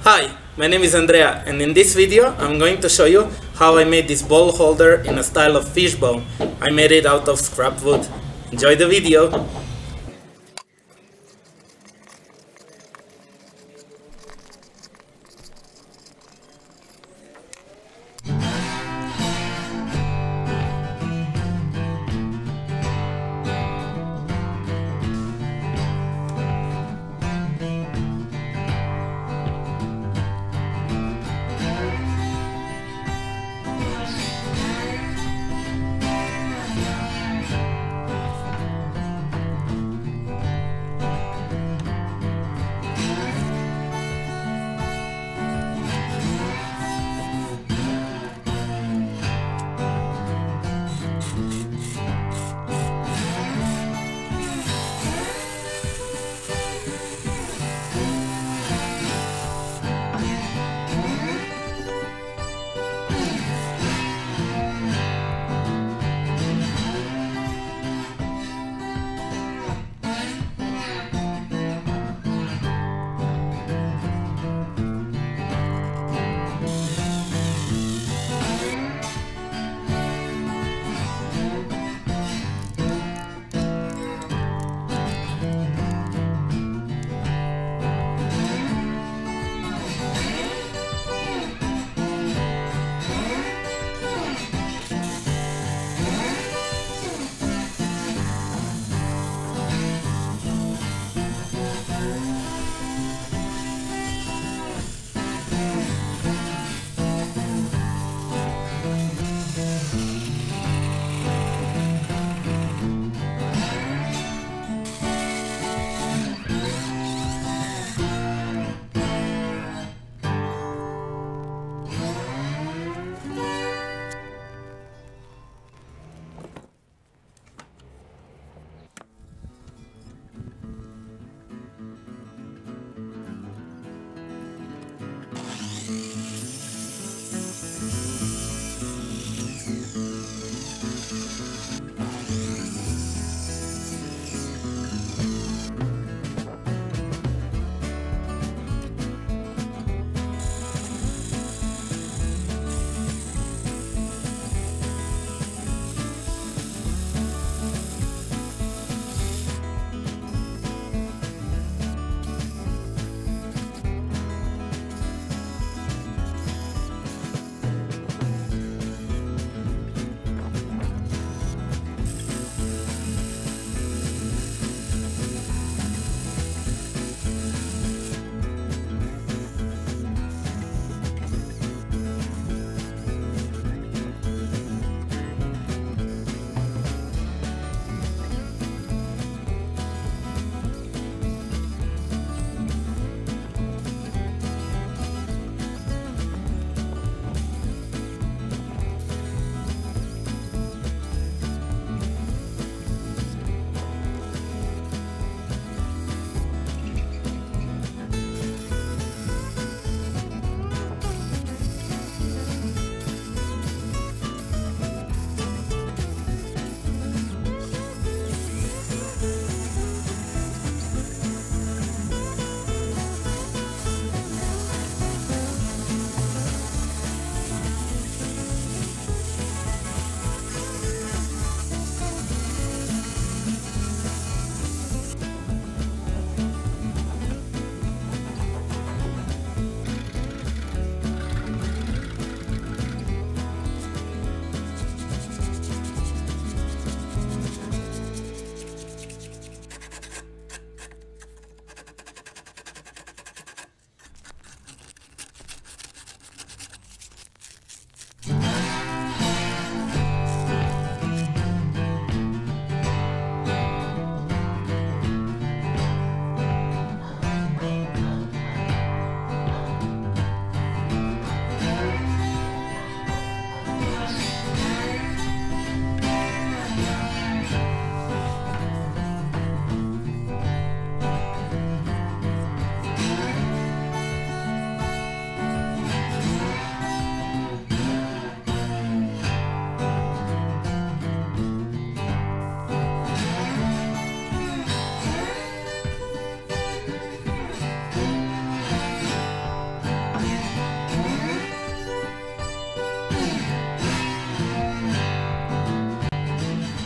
Hi, my name is Andrea, and in this video I'm going to show you how I made this bowl holder in a style of fishbone. I made it out of scrap wood. Enjoy the video!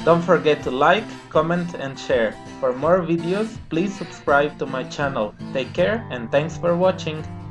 Don't forget to like, comment and share. For more videos, please subscribe to my channel. Take care and thanks for watching.